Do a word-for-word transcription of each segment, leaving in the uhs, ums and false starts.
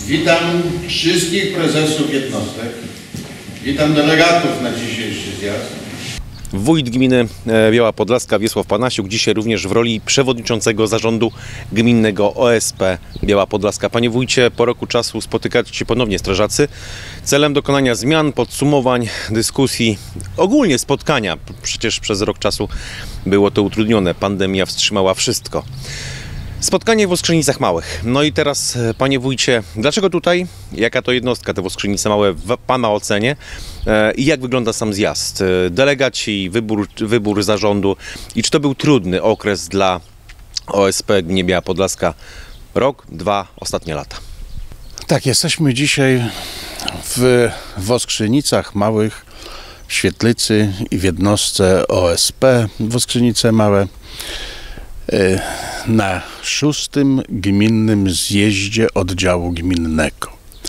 Witam wszystkich prezesów jednostek, witam delegatów na dzisiejszy zjazd. Wójt gminy Biała Podlaska Wiesław Panasiuk, dzisiaj również w roli przewodniczącego zarządu gminnego O S P Biała Podlaska. Panie wójcie, po roku czasu spotykacie się ponownie strażacy celem dokonania zmian, podsumowań, dyskusji, ogólnie spotkania. Przecież przez rok czasu było to utrudnione, pandemia wstrzymała wszystko. Spotkanie w Woskrzynicach Małych. No i teraz, panie wójcie, dlaczego tutaj? Jaka to jednostka, te Woskrzynice Małe w pana ocenie? I jak wygląda sam zjazd? Delegaci, wybór, wybór zarządu. I czy to był trudny okres dla O S P gminy Biała Podlaska? Rok, dwa, ostatnie lata. Tak, jesteśmy dzisiaj w Woskrzynicach Małych, w Świetlicy i w jednostce O S P Woskrzynice Małe na szóstym gminnym zjeździe oddziału gminnego.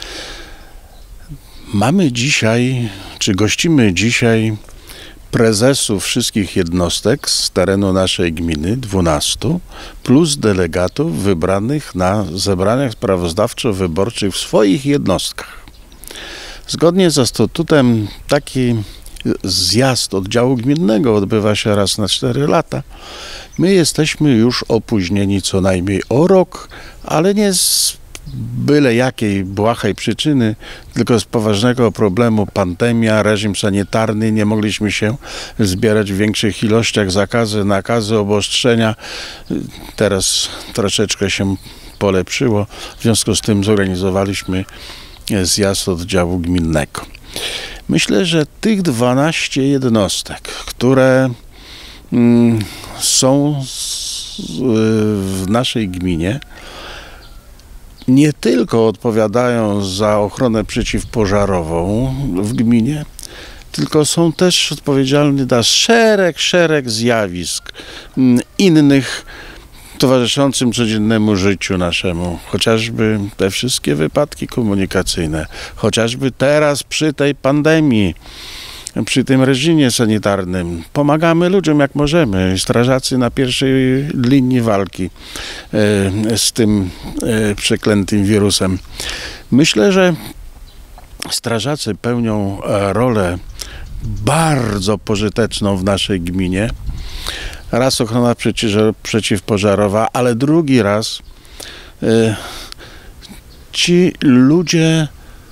Mamy dzisiaj, czy gościmy dzisiaj prezesów wszystkich jednostek z terenu naszej gminy, dwunastu, plus delegatów wybranych na zebraniach sprawozdawczo-wyborczych w swoich jednostkach. Zgodnie ze statutem taki zjazd oddziału gminnego odbywa się raz na cztery lata. My jesteśmy już opóźnieni co najmniej o rok, ale nie z byle jakiej błahej przyczyny, tylko z poważnego problemu pandemia, reżim sanitarny, nie mogliśmy się zbierać w większych ilościach, zakazy, nakazy, obostrzenia. Teraz troszeczkę się polepszyło, w związku z tym zorganizowaliśmy zjazd oddziału gminnego. Myślę, że tych dwanaście jednostek, które mm, są z, w naszej gminie, nie tylko odpowiadają za ochronę przeciwpożarową w gminie, tylko są też odpowiedzialni za szereg, szereg zjawisk mm, innych, towarzyszącym codziennemu życiu naszemu, chociażby te wszystkie wypadki komunikacyjne, chociażby teraz przy tej pandemii, przy tym reżimie sanitarnym. Pomagamy ludziom jak możemy. Strażacy na pierwszej linii walki z tym przeklętym wirusem. Myślę, że strażacy pełnią rolę bardzo pożyteczną w naszej gminie. Raz ochrona przeciwpożarowa, ale drugi raz y, ci ludzie,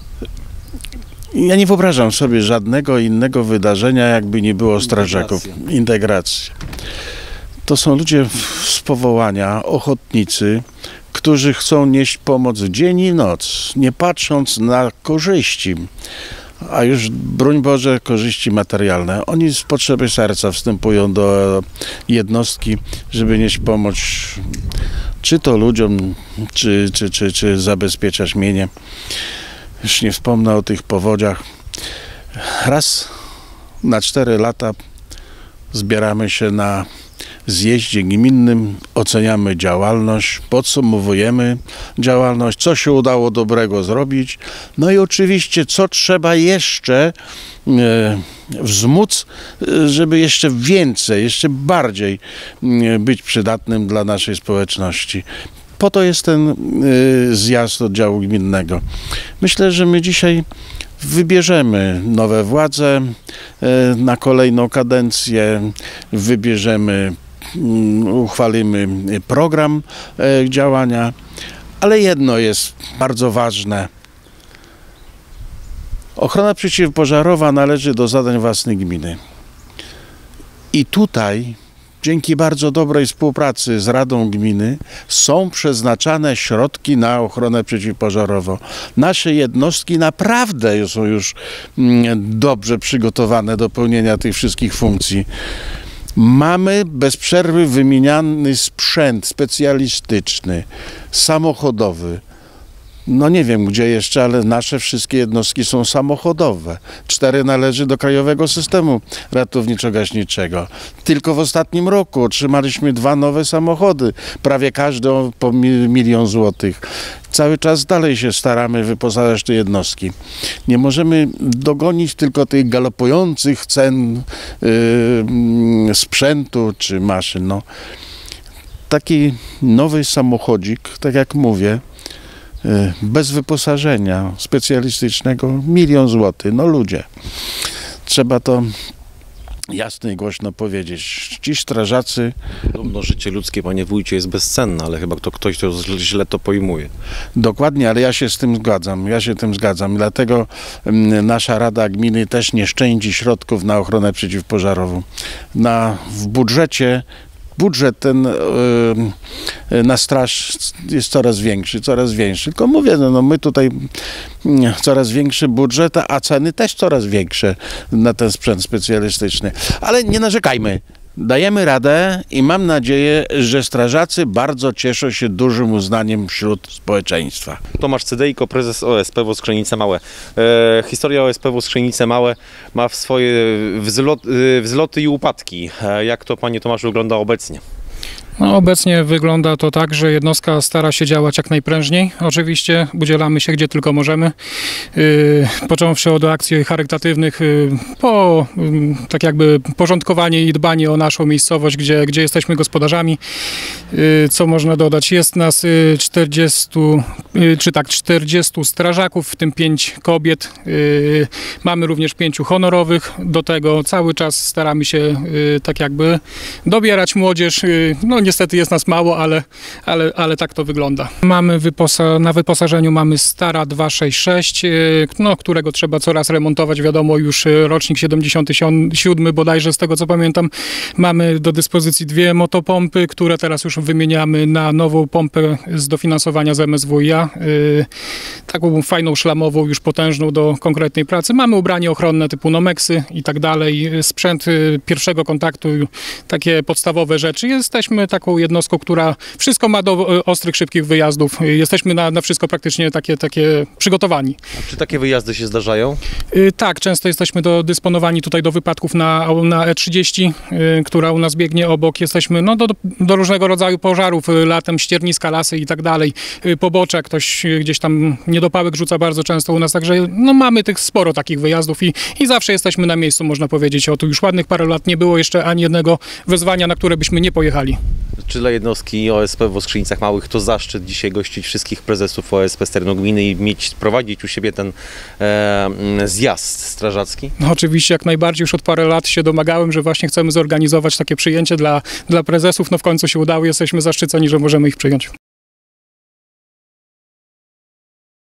ja nie wyobrażam sobie żadnego innego wydarzenia, jakby nie było strażaków. Integracja. Integracji. To są ludzie z powołania, ochotnicy, którzy chcą nieść pomoc dzień i noc, nie patrząc na korzyści. A już, broń Boże, korzyści materialne. Oni z potrzeby serca wstępują do jednostki, żeby nieść pomoc, czy to ludziom, czy, czy, czy, czy zabezpieczać mienie. Już nie wspomnę o tych powodziach. Raz na cztery lata zbieramy się na zjeździe gminnym, oceniamy działalność, podsumowujemy działalność, co się udało dobrego zrobić, no i oczywiście co trzeba jeszcze e, wzmóc, żeby jeszcze więcej, jeszcze bardziej e, być przydatnym dla naszej społeczności. Po to jest ten e, zjazd oddziału gminnego. Myślę, że my dzisiaj wybierzemy nowe władze na kolejną kadencję, wybierzemy, uchwalimy program działania, ale jedno jest bardzo ważne. Ochrona przeciwpożarowa należy do zadań własnych gminy. I tutaj dzięki bardzo dobrej współpracy z Radą Gminy są przeznaczane środki na ochronę przeciwpożarową. Nasze jednostki naprawdę są już dobrze przygotowane do pełnienia tych wszystkich funkcji. Mamy bez przerwy wymieniany sprzęt specjalistyczny, samochodowy. No nie wiem gdzie jeszcze, ale nasze wszystkie jednostki są samochodowe. Cztery należy do Krajowego Systemu Ratowniczo-Gaśniczego. Tylko w ostatnim roku otrzymaliśmy dwa nowe samochody, prawie każdy po milion złotych. Cały czas dalej się staramy wyposażać te jednostki. Nie możemy dogonić tylko tych galopujących cen yy, sprzętu czy maszyn. No, taki nowy samochodzik, tak jak mówię, y, bez wyposażenia specjalistycznego milion złotych. No ludzie, trzeba to jasno i głośno powiedzieć. Ci strażacy... Podobno życie ludzkie, panie wójcie, jest bezcenne, ale chyba to ktoś to źle to pojmuje. Dokładnie, ale ja się z tym zgadzam. Ja się tym zgadzam. Dlatego mm, nasza Rada Gminy też nie szczędzi środków na ochronę przeciwpożarową. Na, w budżecie Budżet ten yy, na straż jest coraz większy, coraz większy. Tylko mówię, no, no my tutaj yy, coraz większy budżet, a ceny też coraz większe na ten sprzęt specjalistyczny. Ale nie narzekajmy. Dajemy radę i mam nadzieję, że strażacy bardzo cieszą się dużym uznaniem wśród społeczeństwa. Tomasz Cydejko, prezes O S P W Skrzenice Małe. E, historia O S P W Skrzenice Małe ma w swoje wzlot, e, wzloty i upadki. E, jak to, panie Tomaszu, wygląda obecnie? No, obecnie wygląda to tak, że jednostka stara się działać jak najprężniej. Oczywiście udzielamy się gdzie tylko możemy. Yy, począwszy od akcji charytatywnych, yy, po yy, tak jakby porządkowanie i dbanie o naszą miejscowość, gdzie, gdzie jesteśmy gospodarzami. Yy, co można dodać? Jest nas yy, czterdziestu, yy, czy tak, czterdziestu strażaków, w tym pięć kobiet. Yy, mamy również pięciu honorowych. Do tego cały czas staramy się yy, tak jakby dobierać młodzież. Yy, no niestety jest nas mało, ale, ale, ale tak to wygląda. Mamy wyposa na wyposażeniu mamy Stara dwa sześć sześć, no, którego trzeba coraz remontować. Wiadomo, już rocznik siedemdziesiąty siódmy bodajże, z tego co pamiętam. Mamy do dyspozycji dwie motopompy, które teraz już wymieniamy na nową pompę z dofinansowania z M S W i A. Yy, taką fajną, szlamową, już potężną do konkretnej pracy. Mamy ubranie ochronne typu Nomeksy i tak dalej. Sprzęt pierwszego kontaktu, takie podstawowe rzeczy. Jesteśmy taką jednostką, która wszystko ma do ostrych, szybkich wyjazdów. Jesteśmy na, na wszystko praktycznie takie, takie przygotowani. A czy takie wyjazdy się zdarzają? Yy, tak, często jesteśmy do, dysponowani tutaj do wypadków na, na E trzydzieści, yy, która u nas biegnie obok. Jesteśmy no, do, do różnego rodzaju pożarów, yy, latem ścierniska, lasy i tak dalej. Yy, pobocze, ktoś yy, gdzieś tam niedopałek rzuca bardzo często u nas, także no, mamy tych sporo takich wyjazdów i, i zawsze jesteśmy na miejscu, można powiedzieć. O, tu już ładnych parę lat nie było jeszcze ani jednego wezwania, na które byśmy nie pojechali. Czy dla jednostki O S P w Skrzynicach Małych to zaszczyt dzisiaj gościć wszystkich prezesów O S P z terenu gminy i mieć, prowadzić u siebie ten e, zjazd strażacki? No, oczywiście, jak najbardziej. Już od parę lat się domagałem, że właśnie chcemy zorganizować takie przyjęcie dla, dla prezesów. No w końcu się udało. Jesteśmy zaszczyceni, że możemy ich przyjąć.